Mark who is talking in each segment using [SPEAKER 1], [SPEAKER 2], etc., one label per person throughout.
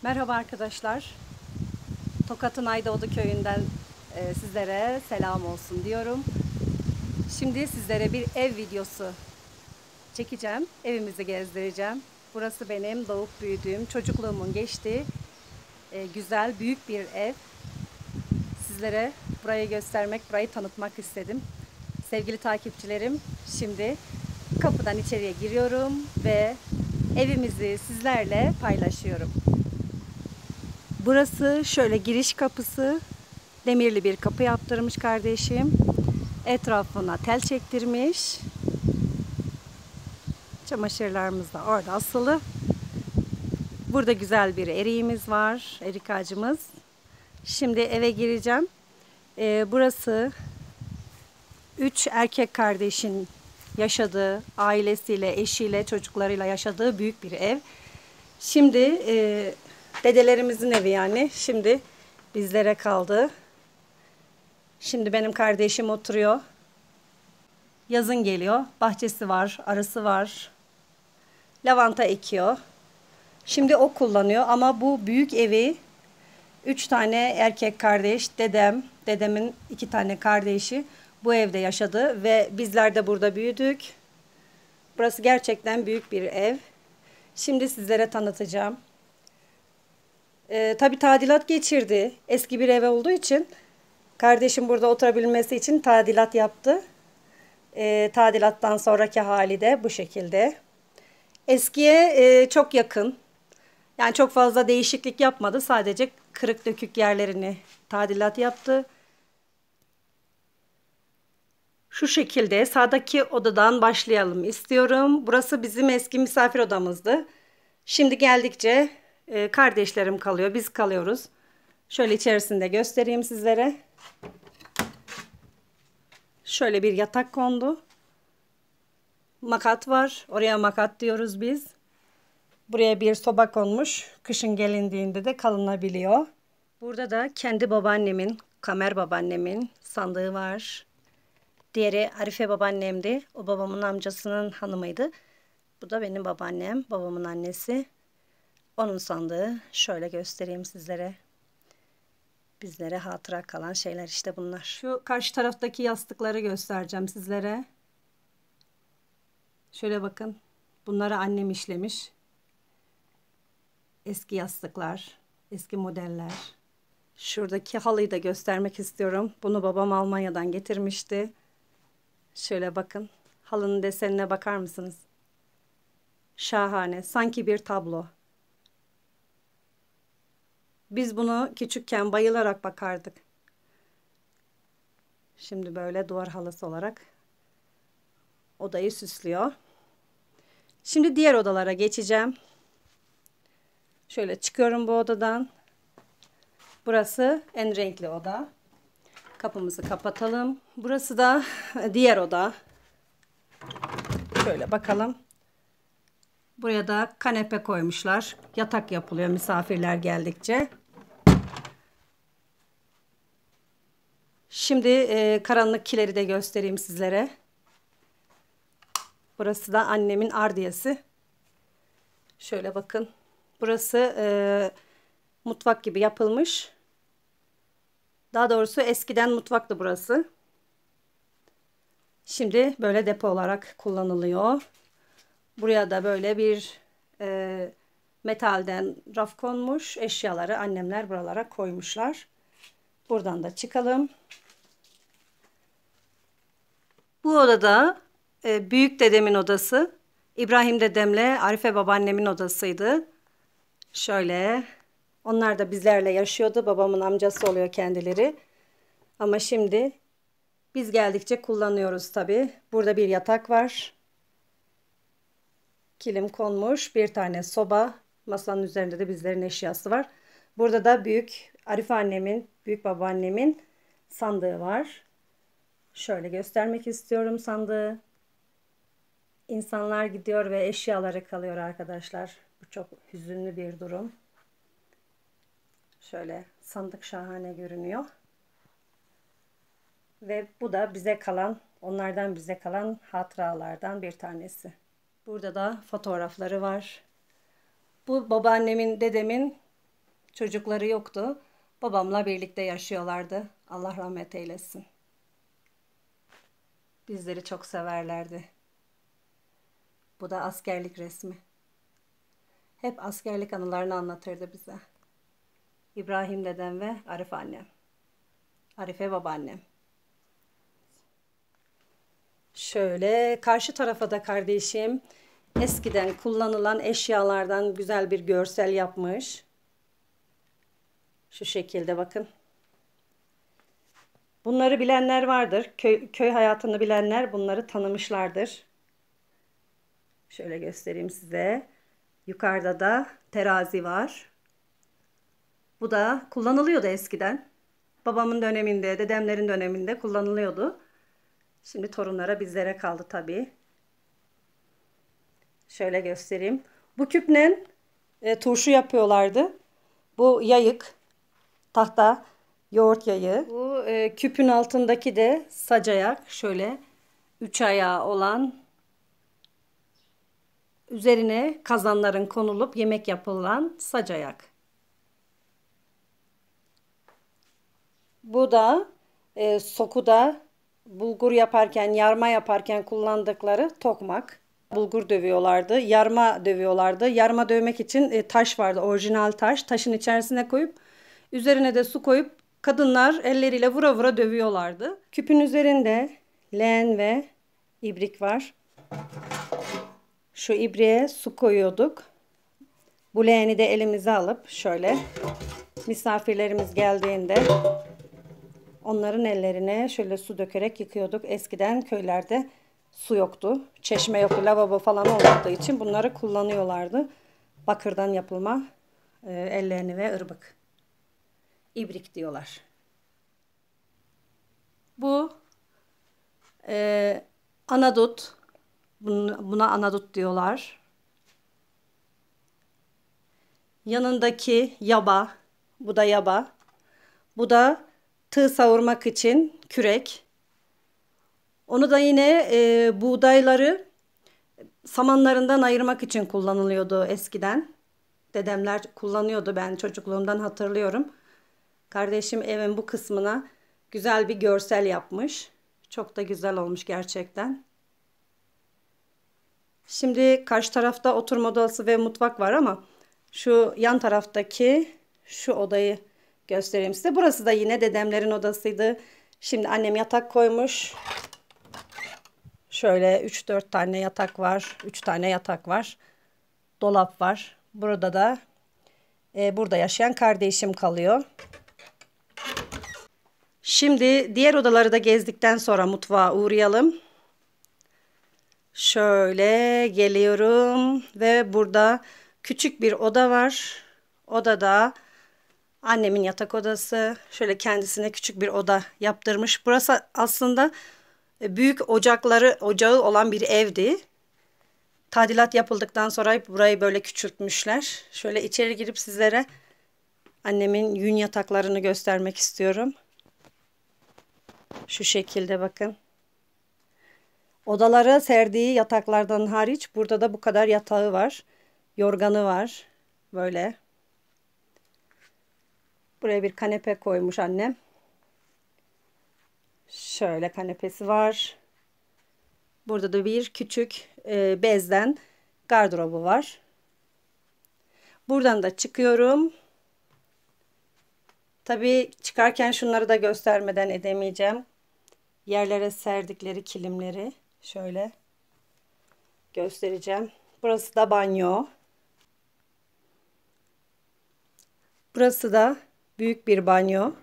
[SPEAKER 1] Merhaba arkadaşlar. Tokat'ın Aydoğdu köyünden sizlere selam olsun diyorum. Şimdi sizlere bir ev videosu çekeceğim. Evimizi gezdireceğim. Burası benim doğup büyüdüğüm, çocukluğumun geçtiği güzel, büyük bir ev. Sizlere burayı göstermek, burayı tanıtmak istedim. Sevgili takipçilerim, şimdi kapıdan içeriye giriyorum ve evimizi sizlerle paylaşıyorum. Burası şöyle giriş kapısı. Demirli bir kapı yaptırmış kardeşim. Etrafına tel çektirmiş. Çamaşırlarımız da orada asılı. Burada güzel bir eriğimiz var. Erik ağacımız. Şimdi eve gireceğim. Burası 3 erkek kardeşin yaşadığı, ailesiyle, eşiyle, çocuklarıyla yaşadığı büyük bir ev. Şimdi dedelerimizin evi yani. Şimdi bizlere kaldı. Şimdi benim kardeşim oturuyor. Yazın geliyor. Bahçesi var, arısı var. Lavanta ekiyor. Şimdi o kullanıyor ama bu büyük evi 3 tane erkek kardeş, dedemin 2 tane kardeşi bu evde yaşadı ve bizler de burada büyüdük. Burası gerçekten büyük bir ev. Şimdi sizlere tanıtacağım. Tabii tadilat geçirdi. Eski bir ev olduğu için kardeşim burada oturabilmesi için tadilat yaptı. Tadilattan sonraki hali de bu şekilde. Eskiye çok yakın. Yani çok fazla değişiklik yapmadı. Sadece kırık dökük yerlerini tadilat yaptı. Şu şekilde sağdaki odadan başlayalım istiyorum. Burası bizim eski misafir odamızdı. Şimdi geldikçe kardeşlerim kalıyor, biz kalıyoruz. Şöyle içerisinde göstereyim sizlere. Şöyle bir yatak kondu. Makat var. Oraya makat diyoruz biz. Buraya bir soba konmuş. Kışın gelindiğinde de kalınabiliyor. Burada da kendi babaannemin, Kamer babaannemin sandığı var. Diğeri Arife babaannemdi. O babamın amcasının hanımıydı. Bu da benim babaannem, babamın annesi. Onun sandığı. Şöyle göstereyim sizlere. Bizlere hatıra kalan şeyler işte bunlar. Şu karşı taraftaki yastıkları göstereceğim sizlere. Şöyle bakın. Bunları annem işlemiş. Eski yastıklar, eski modeller. Şuradaki halıyı da göstermek istiyorum. Bunu babam Almanya'dan getirmişti. Şöyle bakın. Halının desenine bakar mısınız? Şahane. Sanki bir tablo. Biz bunu küçükken bayılarak bakardık. Şimdi böyle duvar halısı olarak odayı süslüyor. Şimdi diğer odalara geçeceğim. Şöyle çıkıyorum bu odadan. Burası en renkli oda. Kapımızı kapatalım. Burası da diğer oda. Şöyle bakalım. Buraya da kanepe koymuşlar. Yatak yapılıyor misafirler geldikçe. Şimdi karanlık kileri de göstereyim sizlere. Burası da annemin ardiyesi. Şöyle bakın. Burası mutfak gibi yapılmış. Daha doğrusu eskiden mutfaktı burası. Şimdi böyle depo olarak kullanılıyor. Buraya da böyle bir metalden raf konmuş. Eşyaları annemler buralara koymuşlar. Buradan da çıkalım. Bu odada büyük dedemin odası. İbrahim dedemle Arife babaannemin odasıydı. Şöyle. Onlar da bizlerle yaşıyordu. Babamın amcası oluyor kendileri. Ama şimdi biz geldikçe kullanıyoruz tabii. Burada bir yatak var. Kilim konmuş. Bir tane soba. Masanın üzerinde de bizlerin eşyası var. Burada da büyük Arife annemin, büyük babaannemin sandığı var. Şöyle göstermek istiyorum sandığı. İnsanlar gidiyor ve eşyaları kalıyor arkadaşlar. Bu çok hüzünlü bir durum. Şöyle sandık şahane görünüyor. Ve bu da bize kalan, onlardan bize kalan hatıralardan bir tanesi. Burada da fotoğrafları var. Bu babaannemin, dedemin Çocukları yoktu. Babamla birlikte yaşıyorlardı. Allah rahmet eylesin. Bizleri çok severlerdi. Bu da askerlik resmi. Hep askerlik anılarını anlatırdı bize. İbrahim dedem ve Arife annem. Arife babaannem. Şöyle karşı tarafa da kardeşim eskiden kullanılan eşyalardan güzel bir görsel yapmış. Şu şekilde bakın. Bunları bilenler vardır. Köy hayatını bilenler bunları tanımışlardır. Şöyle göstereyim size. Yukarıda da terazi var. Bu da kullanılıyordu eskiden. Babamın döneminde, dedemlerin döneminde kullanılıyordu. Şimdi torunlara, bizlere kaldı tabii. Şöyle göstereyim. Bu küple turşu yapıyorlardı. Bu yayık, tahta, yoğurt yayığı. Bu küpün altındaki de sacayak. Şöyle 3 ayağı olan, üzerine kazanların konulup yemek yapılan sacayak. Bu da sokuda bulgur yaparken, yarma yaparken kullandıkları tokmak. Bulgur dövüyorlardı, yarma dövüyorlardı. Yarma dövmek için taş vardı, orijinal taş. Taşın içerisine koyup, üzerine de su koyup kadınlar elleriyle vura vura dövüyorlardı. Küpün üzerinde leğen ve ibrik var. Şu ibriğe su koyuyorduk. Bu leğeni de elimize alıp şöyle misafirlerimiz geldiğinde onların ellerine şöyle su dökerek yıkıyorduk. Eskiden köylerde su yoktu. Çeşme yoktu. Lavabo falan olmadığı için bunları kullanıyorlardı. Bakırdan yapılma ellerini ve ırbık. İbrik diyorlar. Bu anadut. Buna anadut diyorlar. Yanındaki yaba. Bu da yaba. Bu da tığ savurmak için kürek. Onu da yine buğdayları samanlarından ayırmak için kullanılıyordu eskiden. Dedemler kullanıyordu, ben çocukluğumdan hatırlıyorum. Kardeşim evin bu kısmına güzel bir görsel yapmış. Çok da güzel olmuş gerçekten. Şimdi karşı tarafta oturma odası ve mutfak var ama şu yan taraftaki şu odayı göstereyim size. Burası da yine dedemlerin odasıydı. Şimdi annem yatak koymuş. Şöyle 3-4 tane yatak var. 3 tane yatak var. Dolap var. Burada da burada yaşayan kardeşim kalıyor. Şimdi diğer odaları da gezdikten sonra mutfağa uğrayalım. Şöyle geliyorum ve burada küçük bir oda var. Odada annemin yatak odası. Şöyle kendisine küçük bir oda yaptırmış. Burası aslında büyük ocağı olan bir evdi. Tadilat yapıldıktan sonra burayı böyle küçültmüşler. Şöyle içeri girip sizlere annemin yün yataklarını göstermek istiyorum. Şu şekilde bakın. Odalara serdiği yataklardan hariç burada da bu kadar yatağı var. Yorganı var. Böyle. Buraya bir kanepe koymuş annem. Şöyle kanepesi var. Burada da bir küçük bezden gardırobu var. Buradan da çıkıyorum. Tabii çıkarken şunları da göstermeden edemeyeceğim. Yerlere serdikleri kilimleri şöyle göstereceğim. Burası da banyo. Burası da büyük bir banyo.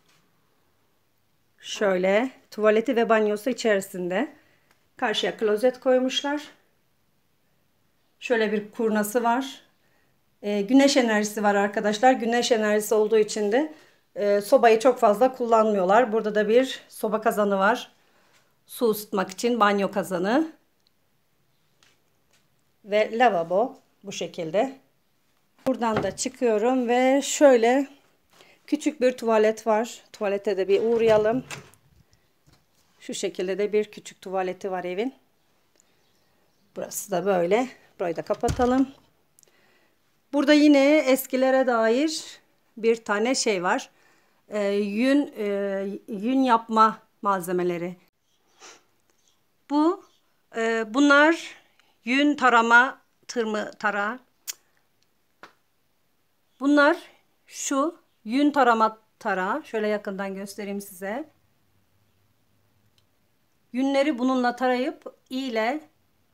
[SPEAKER 1] Şöyle tuvaleti ve banyosu içerisinde. Karşıya klozet koymuşlar. Şöyle bir kurnası var. Güneş enerjisi var arkadaşlar. Güneş enerjisi olduğu için de sobayı çok fazla kullanmıyorlar. Burada da bir soba kazanı var. Su ısıtmak için banyo kazanı. Ve lavabo bu şekilde. Buradan da çıkıyorum ve şöyle küçük bir tuvalet var. Tuvalete de bir uğrayalım. Şu şekilde de bir küçük tuvaleti var evin. Burası da böyle. Burayı da kapatalım. Burada yine eskilere dair bir tane şey var. Yün yapma malzemeleri. Bunlar yün tarama tara. Bunlar şu yün tarama tara. Şöyle yakından göstereyim size. Yünleri bununla tarayıp ile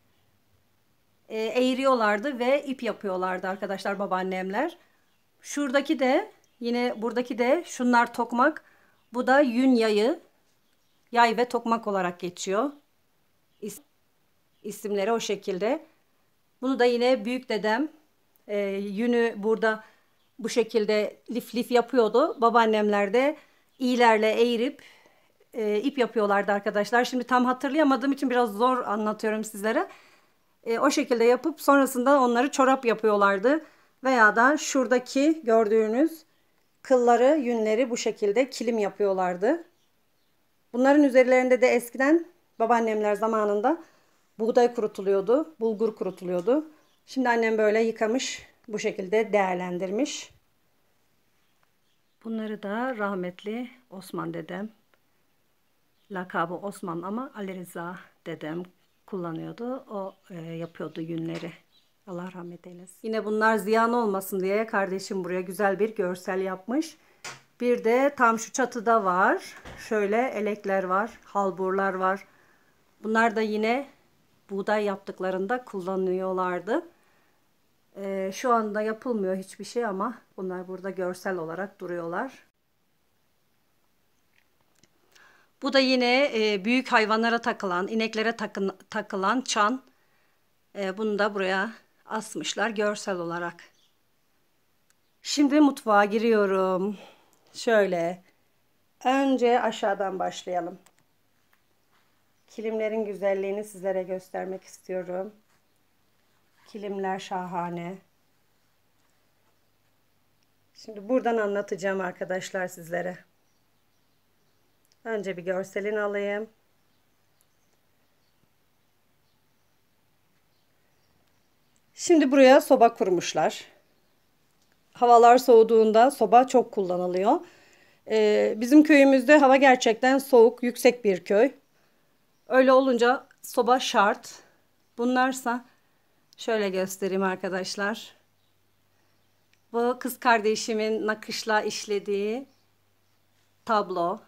[SPEAKER 1] eğiriyorlardı ve ip yapıyorlardı arkadaşlar, babaannemler. Şuradaki de yine buradaki de şunlar tokmak. Bu da yün yayı. Yay ve tokmak olarak geçiyor. İsimleri o şekilde. Bunu da yine büyük dedem yünü burada bu şekilde lif lif yapıyordu. Babaannemler de iğlerle eğirip ip yapıyorlardı arkadaşlar. Şimdi tam hatırlayamadığım için biraz zor anlatıyorum sizlere. O şekilde yapıp sonrasında onları çorap yapıyorlardı. Veya da şuradaki gördüğünüz kılları, yünleri bu şekilde kilim yapıyorlardı. Bunların üzerlerinde de eskiden babaannemler zamanında buğday kurutuluyordu, bulgur kurutuluyordu. Şimdi annem böyle yıkamış, bu şekilde değerlendirmiş. Bunları da rahmetli Osman dedem, lakabı Osman ama Ali Rıza dedem kullanıyordu. O yapıyordu yünleri. Allah rahmet eylesin. Yine bunlar ziyan olmasın diye kardeşim buraya güzel bir görsel yapmış. Bir de tam şu çatıda var. Şöyle elekler var, halburlar var. Bunlar da yine buğday yaptıklarında kullanıyorlardı. Şu anda yapılmıyor hiçbir şey ama bunlar burada görsel olarak duruyorlar. Bu da yine büyük hayvanlara takılan, ineklere takılan çan. Bunu da buraya asmışlar görsel olarak. Şimdi mutfağa giriyorum. Şöyle. Önce aşağıdan başlayalım. Kilimlerin güzelliğini sizlere göstermek istiyorum. Kilimler şahane. Şimdi buradan anlatacağım arkadaşlar sizlere. Önce bir görselini alayım. Şimdi buraya soba kurmuşlar. Havalar soğuduğunda soba çok kullanılıyor. Bizim köyümüzde hava gerçekten soğuk, yüksek bir köy. Öyle olunca soba şart. Bunlarsa şöyle göstereyim arkadaşlar. Bu kız kardeşimin nakışla işlediği tablo.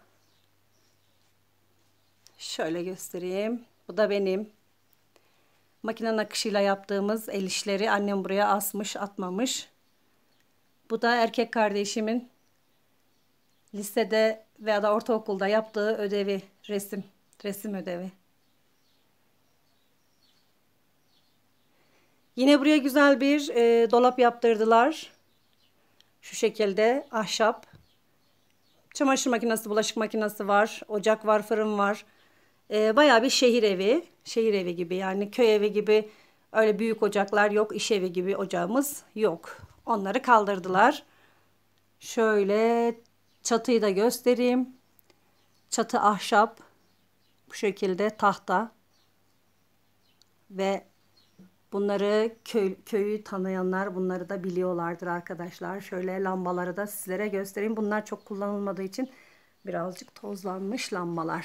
[SPEAKER 1] Şöyle göstereyim. Bu da benim. Makine nakışıyla yaptığımız el işleri annem buraya asmış, atmamış. Bu da erkek kardeşimin lisede veya da ortaokulda yaptığı ödevi, resim ödevi. Yine buraya güzel bir dolap yaptırdılar. Şu şekilde ahşap. Çamaşır makinesi, bulaşık makinesi var, ocak var, fırın var. Bayağı bir şehir evi. Şehir evi gibi, yani köy evi gibi öyle büyük ocaklar yok. İş evi gibi ocağımız yok. Onları kaldırdılar. Şöyle çatıyı da göstereyim. Çatı ahşap. Bu şekilde tahta. Ve bunları köyü tanıyanlar bunları da biliyorlardır arkadaşlar. Şöyle lambaları da sizlere göstereyim. Bunlar çok kullanılmadığı için birazcık tozlanmış lambalar.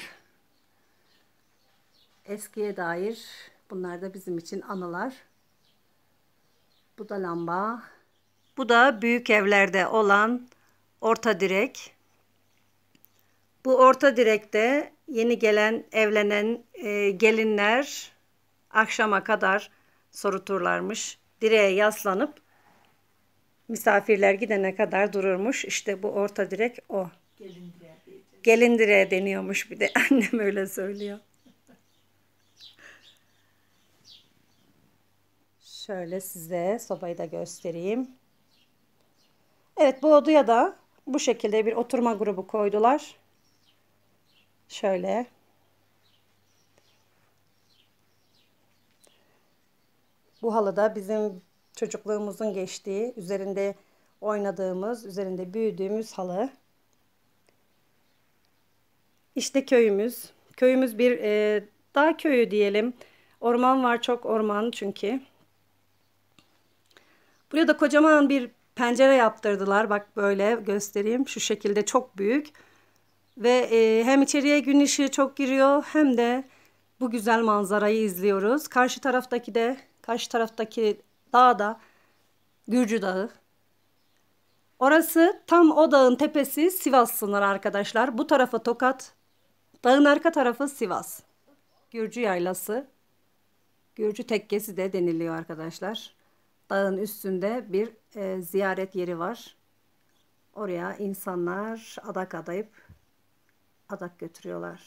[SPEAKER 1] Eskiye dair bunlar da bizim için anılar. Bu da lamba. Bu da büyük evlerde olan orta direk. Bu orta direkte yeni gelen evlenen gelinler akşama kadar soruturlarmış. Direğe yaslanıp misafirler gidene kadar dururmuş. İşte bu orta direk o. Gelin direğe deniyormuş bir de. Annem öyle söylüyor. Şöyle size sobayı da göstereyim. Evet, bu odaya da bu şekilde bir oturma grubu koydular. Şöyle. Bu halı da bizim çocukluğumuzun geçtiği, üzerinde oynadığımız, üzerinde büyüdüğümüz halı. İşte köyümüz. Köyümüz bir dağ köyü diyelim. Orman var, çok orman çünkü. Buraya da kocaman bir pencere yaptırdılar. Bak böyle göstereyim. Şu şekilde çok büyük. Ve hem içeriye gün ışığı çok giriyor hem de bu güzel manzarayı izliyoruz. Karşı taraftaki dağ da Gürcü Dağı. Orası tam o dağın tepesi Sivas sınırı arkadaşlar. Bu tarafı Tokat. Dağın arka tarafı Sivas. Gürcü Yaylası. Gürcü Tekkesi de deniliyor arkadaşlar. Dağın üstünde bir ziyaret yeri var. Oraya insanlar adak adayıp adak götürüyorlar.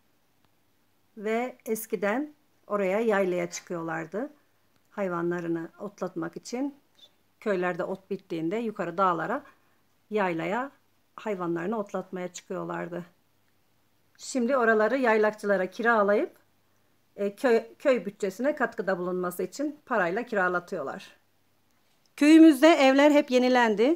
[SPEAKER 1] Ve eskiden oraya yaylaya çıkıyorlardı. Hayvanlarını otlatmak için. Köylerde ot bittiğinde yukarı dağlara, yaylaya hayvanlarını otlatmaya çıkıyorlardı. Şimdi oraları yaylakçılara kiralayıp köy bütçesine katkıda bulunması için parayla kiralatıyorlar. Köyümüzde evler hep yenilendi.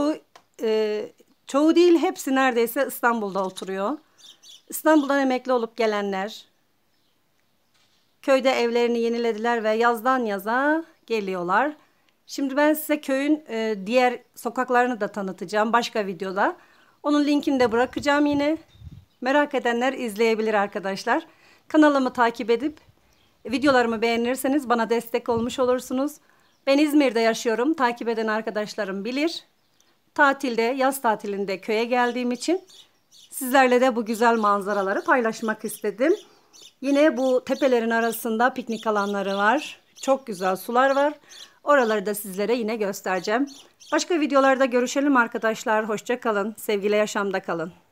[SPEAKER 1] Çoğu değil, hepsi neredeyse İstanbul'da oturuyor. İstanbul'dan emekli olup gelenler köyde evlerini yenilediler ve yazdan yaza geliyorlar. Şimdi ben size köyün diğer sokaklarını da tanıtacağım başka videoda. Onun linkini de bırakacağım yine. Merak edenler izleyebilir arkadaşlar. Kanalımı takip edip videolarımı beğenirseniz bana destek olmuş olursunuz. Ben İzmir'de yaşıyorum. Takip eden arkadaşlarım bilir. Yaz tatilinde köye geldiğim için sizlerle de bu güzel manzaraları paylaşmak istedim. Yine bu tepelerin arasında piknik alanları var. Çok güzel sular var. Oraları da sizlere yine göstereceğim. Başka videolarda görüşelim arkadaşlar. Hoşça kalın. Sevgiyle yaşamda kalın.